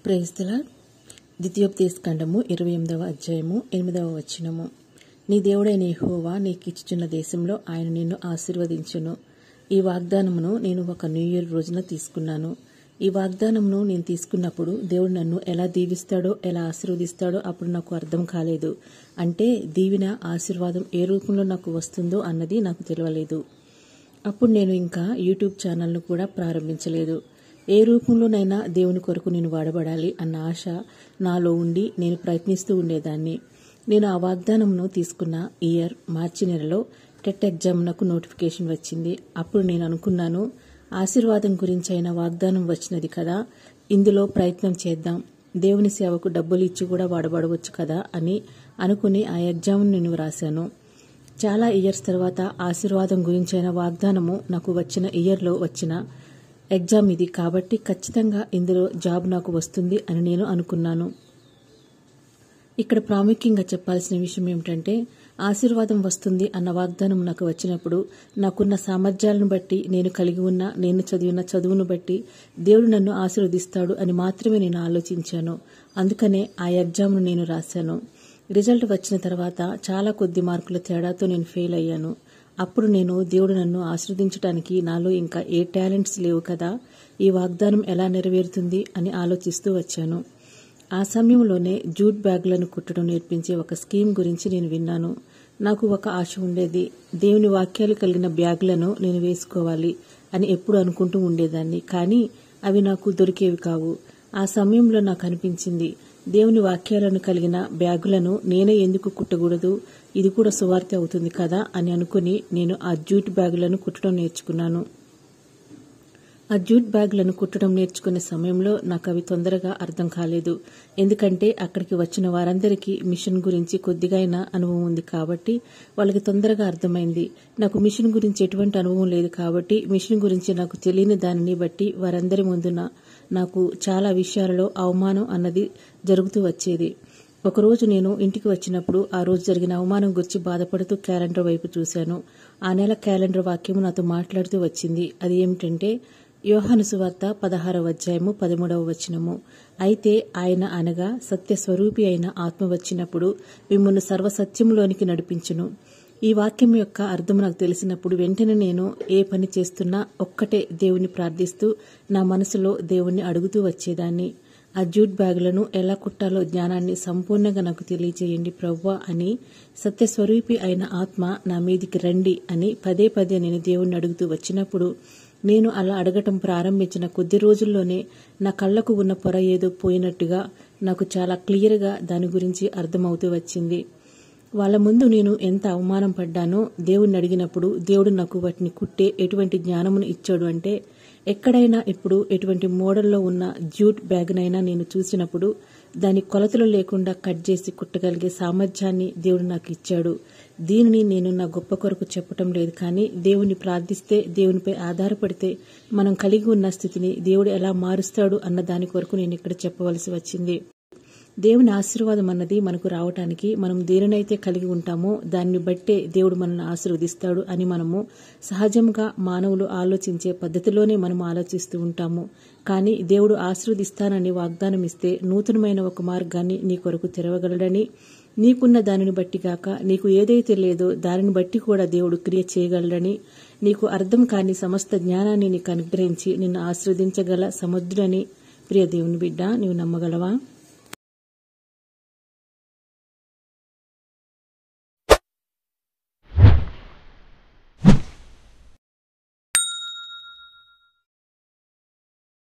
Praise the Lord. ద్వితీయోపదేశకాండము 28వ అధ్యాయము 8వ వచనము. నీ దేవుడైన యెహోవా నీకిచ్చుచున్న దేశంలో ఆయన నిన్ను ఆశీర్వదించును. ఈ వాగ్దానమును నేను ఒక న్యూ ఇయర్ రోజున తీసుకున్నాను. ఈ వాగ్దానమును నేను తీసుకున్నప్పుడు దేవుడు నన్ను ఎలా దీవిస్తాడో, ఎలా ఆశీర్వదిస్తాడో అప్పుడు నాకు అర్థం కాలేదు. అంటే దీవెన, ఆశీర్వాదం ఏ రూపంలో నాకు వస్తుందో అన్నది నాకు తెలియలేదు. అప్పుడు నేను ఇంకా యూట్యూబ్ ఛానల్ను కూడా ప్రారంభించలేదు. ఏ రూపంలోనైనా దేవుని కొరకు నేను వాడబడాలి అన్న ఆశ నాలో ఉండి నేను ప్రయత్నిస్తూ ఉండేదాన్ని. నేను ఆ వాగ్దానమును తీసుకున్న ఇయర్ మార్చి నెలలో టెట్ ఎగ్జామ్నకు నోటిఫికేషన్ వచ్చింది. అప్పుడు నేను అనుకున్నాను, ఆశీర్వాదం గురించి అయిన వాగ్దానం వచ్చినది కదా, ఇందులో ప్రయత్నం చేద్దాం, దేవుని సేవకు డబ్బులు ఇచ్చి కూడా వాడబడవచ్చు కదా అని అనుకుని ఆ ఎగ్జామ్ను నేను రాశాను. చాలా ఇయర్స్ తర్వాత ఆశీర్వాదం గురించైన వాగ్దానము నాకు వచ్చిన ఇయర్లో వచ్చిన ఎగ్జామ్ ఇది కాబట్టి ఖచ్చితంగా ఇందులో జాబ్ నాకు వస్తుంది అని నేను అనుకున్నాను. ఇక్కడ ప్రాముఖ్యంగా చెప్పాల్సిన విషయం ఏమిటంటే, ఆశీర్వాదం వస్తుంది అన్న వాగ్దానం నాకు వచ్చినప్పుడు నాకున్న సామర్థ్యాలను బట్టి, నేను చదివిన చదువును బట్టి దేవుడు నన్ను ఆశీర్వదిస్తాడు అని మాత్రమే నేను ఆలోచించాను. అందుకనే ఆ ఎగ్జామ్ను నేను రాశాను. రిజల్ట్ వచ్చిన తర్వాత చాలా కొద్ది మార్కుల తేడాతో నేను ఫెయిల్ అయ్యాను. అప్పుడు నేను దేవుడు నన్ను ఆశీర్వదించడానికి నాలో ఇంకా ఏ టాలెంట్స్ లేవు కదా, ఈ వాగ్దానం ఎలా నెరవేరుతుంది అని ఆలోచిస్తూ వచ్చాను. ఆ సమయంలోనే జూట్ బ్యాగులను కుట్టడం నేర్పించే ఒక స్కీమ్ గురించి నేను విన్నాను. నాకు ఒక ఆశ ఉండేది, దేవుని వాక్యాలు కలిగిన బ్యాగులను నేను వేసుకోవాలి అని ఎప్పుడు అనుకుంటూ ఉండేదాన్ని. కానీ అవి నాకు దొరికేవి కావు. ఆ సమయంలో నాకు అనిపించింది, దేవుని వాక్యాలను కలిగిన బ్యాగులను నేనే ఎందుకు కుట్టకూడదు, ఇది కూడా సువార్త అవుతుంది కదా అని అనుకుని నేను ఆ జూట్ బ్యాగులను కుట్టడం నేర్చుకున్నాను. ఆ జూట్ బ్యాగులను కుట్టడం నేర్చుకునే సమయంలో నాకు అవి తొందరగా అర్థం కాలేదు. ఎందుకంటే అక్కడికి వచ్చిన వారందరికీ మిషన్ గురించి కొద్దిగా అయినా అనుభవం ఉంది కాబట్టి వాళ్ళకి తొందరగా అర్థమైంది. నాకు మిషన్ గురించి ఎటువంటి అనుభవం లేదు కాబట్టి మిషన్ గురించి నాకు తెలియని దానిని బట్టి వారందరి ముందున నాకు చాలా విషయాలలో అవమానం అన్నది జరుగుతూ వచ్చేది. ఒకరోజు నేను ఇంటికి వచ్చినప్పుడు ఆ రోజు జరిగిన అవమానం గురించి బాధపడుతూ క్యాలెండర్ వైపు చూశాను. ఆ నెల క్యాలెండర్ వాక్యము నాతో మాట్లాడుతూ వచ్చింది. అది ఏమిటంటే, యోహాను సువార్త 16వ అధ్యాయము 13వ వచనము. అయితే ఆయన అనగా సత్యస్వరూపి అయిన ఆత్మ వచ్చినప్పుడు మిమ్మల్ని సర్వసత్యంలోనికి నడిపించును. ఈ వాక్యం యొక్క అర్థం నాకు తెలిసినప్పుడు వెంటనే నేను ఏ పని చేస్తున్నా ఒక్కటే దేవుని ప్రార్థిస్తూ నా మనసులో దేవుణ్ణి అడుగుతూ వచ్చేదాన్ని. ఆ జూట్ బ్యాగులను ఎలా కుట్టాలో జ్ఞానాన్ని సంపూర్ణంగా నాకు తెలియజేయండి ప్రభువా అని, సత్యస్వరూపి అయిన ఆత్మ నా మీదికి రండి అని పదే పదే నేను దేవుణ్ణి అడుగుతూ వచ్చినప్పుడు, నేను అలా అడగటం ప్రారంభించిన కొద్ది రోజుల్లోనే నా కళ్లకు ఉన్న పొర ఏదో పోయినట్టుగా నాకు చాలా క్లియర్గా దాని గురించి అర్థమవుతూ వచ్చింది. వాళ్ళ ముందు నేను ఎంత అవమానం పడ్డానో దేవుణ్ణి అడిగినప్పుడు దేవుడు నాకు వాటిని కుట్టే ఎటువంటి జ్ఞానమును ఇచ్చాడు అంటే, ఎక్కడైనా ఇప్పుడు ఎటువంటి మోడల్లో ఉన్న జూట్ బ్యాగ్నైనా నేను చూసినప్పుడు దాని కొలతలు లేకుండా కట్ చేసి కుట్టగలిగే సామర్థ్యాన్ని దేవుడు నాకు ఇచ్చాడు. దీనిని నేను నా గొప్ప కొరకు చెప్పటం లేదు, కానీ దేవుని ప్రార్థిస్తే, దేవునిపై ఆధారపడితే మనం కలిగి ఉన్న స్థితిని దేవుడు ఎలా మారుస్తాడు అన్న దాని కొరకు నేను ఇక్కడ చెప్పవలసి వచ్చింది. దేవుని ఆశీర్వాదం అన్నది మనకు రావటానికి మనం దేనినైతే కలిగి ఉంటామో దాన్ని బట్టే దేవుడు మనల్ని ఆశీర్వదిస్తాడు అని మనము సహజంగా మానవులు ఆలోచించే పద్ధతిలోనే మనం ఆలోచిస్తూ ఉంటాము. కానీ దేవుడు ఆశీర్వదిస్తానని వాగ్దానం ఇస్తే నూతనమైన ఒక మార్గాన్ని నీ కొరకు తెరవగలడని, నీకున్న దానిని బట్టి కాక నీకు ఏదైతే లేదో దానిని బట్టి కూడా దేవుడు క్రియ చేయగలడని, నీకు అర్థం కాని సమస్త జ్ఞానాన్ని నీకు అనుగ్రహించి నిన్ను ఆశీర్వదించగల సముద్రుడని. ప్రియ దేవుని బిడ్డ, నీవు నమ్మగలవా?